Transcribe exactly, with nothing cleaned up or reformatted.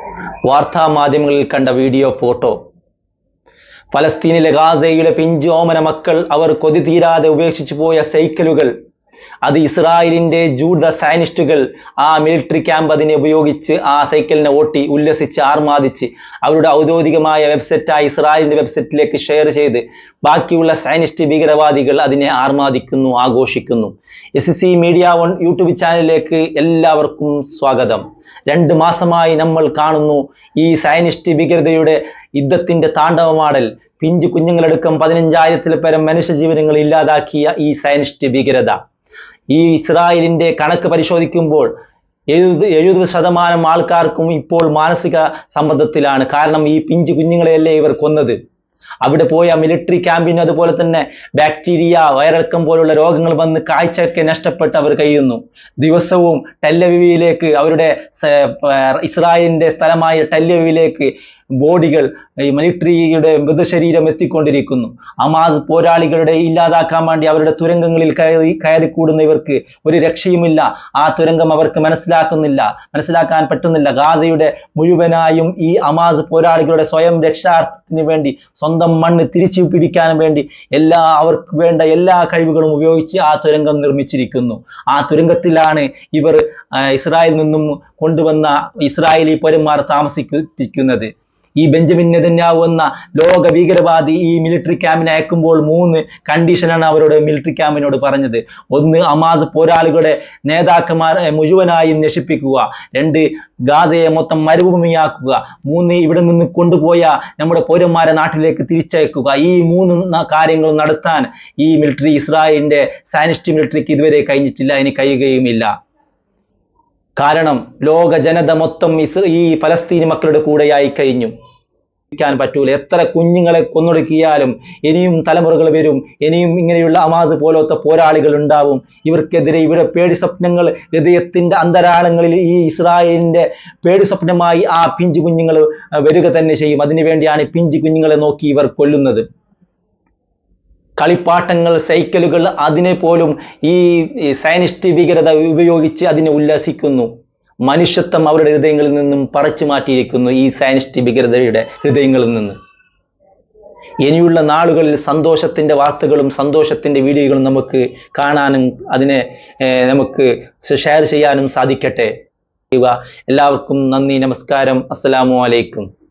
വാർത്താ മാധ്യമങ്ങളിൽ കണ്ട വീഡിയോ ഫോട്ടോ. ഫലസ്തീനിലെ ഗാസയുടെ പിഞ്ചു ഓമന മക്കൾ, അവർ കൊതി തീരാതെ ഉപേക്ഷിച്ചു പോയ സൈക്കിളുകൾ, അത് ഇസ്രായേലിന്റെ ജൂത സയനിസ്റ്റുകൾ ആ മിലിറ്ററി ക്യാമ്പ് അതിനെ ഉപയോഗിച്ച് ആ സൈക്കിളിനെ ഓട്ടി ഉല്ലസിച്ച് ആർമാദിച്ച് അവരുടെ ഔദ്യോഗികമായ വെബ്സൈറ്റായ ഇസ്രായേലിന്റെ വെബ്സൈറ്റിലേക്ക് ഷെയർ ചെയ്ത് ബാക്കിയുള്ള സയനിസ്റ്റ് ഭീകരവാദികൾ അതിനെ ആർമാദിക്കുന്നു, ആഘോഷിക്കുന്നു. S C media one YouTube ചാനലിലേക്ക് എല്ലാവർക്കും സ്വാഗതം. രണ്ട് മാസമായി നമ്മൾ കാണുന്നു ഈ സയനിസ്റ്റ് ഭീകരതയുടെ യുദ്ധത്തിന്റെ താണ്ഡവമാടൽ. പിഞ്ചു കുഞ്ഞുങ്ങളടക്കം പതിനഞ്ചായിരത്തിൽ പരം മനുഷ്യജീവനങ്ങൾ ഇല്ലാതാക്കിയ ഈ സയനിസ്റ്റ് ഭീകരത. ഈ ഇസ്രായേലിന്റെ കണക്ക് പരിശോധിക്കുമ്പോൾ എഴുപത് എഴുപത് ശതമാനം ആൾക്കാർക്കും ഇപ്പോൾ മാനസിക സമ്മർദ്ദത്തിലാണ്. കാരണം ഈ പിഞ്ചു കുഞ്ഞുങ്ങളെയല്ലേ ഇവർ കൊന്നത്. അവിടെ പോയ മിലിറ്ററി ക്യാമ്പിന് അതുപോലെ തന്നെ ബാക്ടീരിയ, വയറിളക്കം പോലുള്ള രോഗങ്ങൾ വന്ന് കാഴ്ചയൊക്കെ നഷ്ടപ്പെട്ട് അവർ കഴിയുന്നു. ദിവസവും ടെല്ലവീവിലേക്ക്, അവരുടെ ഇസ്രായേലിന്റെ സ്ഥലമായ ടെല്ലവീവിലേക്ക് ബോഡികൾ, ഈ മിലിറ്ററിയുടെ മൃതശരീരം എത്തിക്കൊണ്ടിരിക്കുന്നു. ഹമാസ് പോരാളികളുടെ ഇല്ലാതാക്കാൻ വേണ്ടി അവരുടെ തുരങ്കങ്ങളിൽ കയറി കയറിക്കൂടുന്ന ഇവർക്ക് ഒരു രക്ഷയുമില്ല. ആ തുരങ്കം അവർക്ക് മനസ്സിലാക്കുന്നില്ല, മനസ്സിലാക്കാൻ പറ്റുന്നില്ല. ഗാസയുടെ മുഴുവനായും ഈ ഹമാസ് പോരാളികളുടെ സ്വയം രക്ഷാർത്ഥത്തിന് വേണ്ടി, സ്വന്തം മണ്ണ് തിരിച്ചു പിടിക്കാൻ വേണ്ടി എല്ലാ അവർക്ക് വേണ്ട എല്ലാ കഴിവുകളും ഉപയോഗിച്ച് ആ തുരങ്കം നിർമ്മിച്ചിരിക്കുന്നു. ആ തുരങ്കത്തിലാണ് ഇവർ ഇസ്രായേലിൽ നിന്നും കൊണ്ടുവന്ന ഇസ്രായേലി പൗരന്മാർ താമസിപ്പിക്കുന്നത്. ഈ ബെഞ്ചമിൻ നെതന്യാഹു എന്ന ലോക ഭീകരവാദി ഈ മിലിറ്ററി ക്യാമ്പിനെ അയക്കുമ്പോൾ മൂന്ന് കണ്ടീഷനാണ് അവരോട് മിലിറ്ററി ക്യാമ്പിനോട് പറഞ്ഞത്. ഒന്ന്, ഹമാസ് പോരാളികളുടെ നേതാക്കന്മാരെ മുഴുവനായും നശിപ്പിക്കുക. രണ്ട്, ഗാസയെ മൊത്തം മരുഭൂമിയാക്കുക. മൂന്ന്, ഇവിടെ നിന്ന് കൊണ്ടുപോയ നമ്മുടെ പൗരന്മാരെ നാട്ടിലേക്ക് തിരിച്ചയക്കുക. ഈ മൂന്ന് കാര്യങ്ങളും നടത്താൻ ഈ മിലിറ്ററി, ഇസ്രായേലിന്റെ സയനിസ്റ്റ് മിലിറ്ററിക്ക് ഇതുവരെ കഴിഞ്ഞിട്ടില്ല, ഇനി കഴിയുകയുമില്ല. കാരണം ലോക ജനത മൊത്തം ഈ ഫലസ്തീനി മക്കളുടെ കൂടെയായി കഴിഞ്ഞു. ാൻ പറ്റൂല. എത്ര കുഞ്ഞുങ്ങളെ കൊന്നൊടുക്കിയാലും ഇനിയും തലമുറകൾ വരും. ഇനിയും ഇങ്ങനെയുള്ള ഹമാസ് പോലത്തെ പോരാളികൾ ഉണ്ടാവും. ഇവർക്കെതിരെ ഇവിടെ പേടി സ്വപ്നങ്ങൾ, ഹൃദയത്തിന്റെ അന്തരാളങ്ങളിൽ ഈ ഇസ്രായേലിന്റെ പേടി സ്വപ്നമായി ആ പിഞ്ചു കുഞ്ഞുങ്ങൾ വരിക തന്നെ ചെയ്യും. അതിനുവേണ്ടിയാണ് പിഞ്ചു കുഞ്ഞുങ്ങളെ നോക്കി ഇവർ കൊല്ലുന്നത്. കളിപ്പാട്ടങ്ങൾ, സൈക്കിളുകൾ, അതിനെ പോലും ഈ സയനിസ്റ്റ് ഭീകരത ഉപയോഗിച്ച് അതിനെ ഉല്ലസിക്കുന്നു. മനുഷ്യത്വം അവരുടെ ഹൃദയങ്ങളിൽ നിന്നും പറിച്ചു മാറ്റിയിരിക്കുന്നു, ഈ സയനിസ്റ്റ് ഭീകരതയുടെ ഹൃദയങ്ങളിൽ നിന്ന്. ഇനിയുള്ള നാളുകളിൽ സന്തോഷത്തിന്റെ വാർത്തകളും സന്തോഷത്തിന്റെ വീഡിയോകളും നമുക്ക് കാണാനും അതിനെ നമുക്ക് ഷെയർ ചെയ്യാനും സാധിക്കട്ടെ. എല്ലാവർക്കും നന്ദി, നമസ്കാരം, അസ്സലാമു അലൈക്കും.